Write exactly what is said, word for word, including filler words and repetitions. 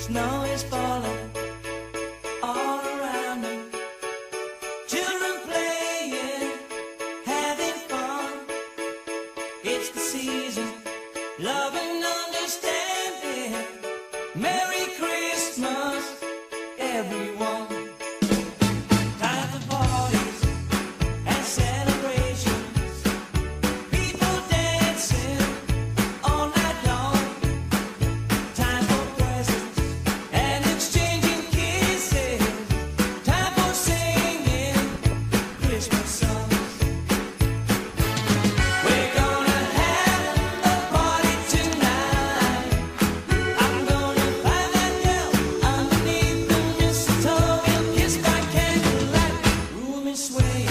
Snow is falling all around me. Children playing, having fun. It's the season, love and understanding. Merry Christmas, everyone. Time for parties and celebrations. People dancing all night long. Time for presents and exchanging kisses. Time for singing Christmas songs. We're gonna have a party tonight. I'm gonna find that girl underneath the mistletoe and kiss by candlelight. Room is swaying.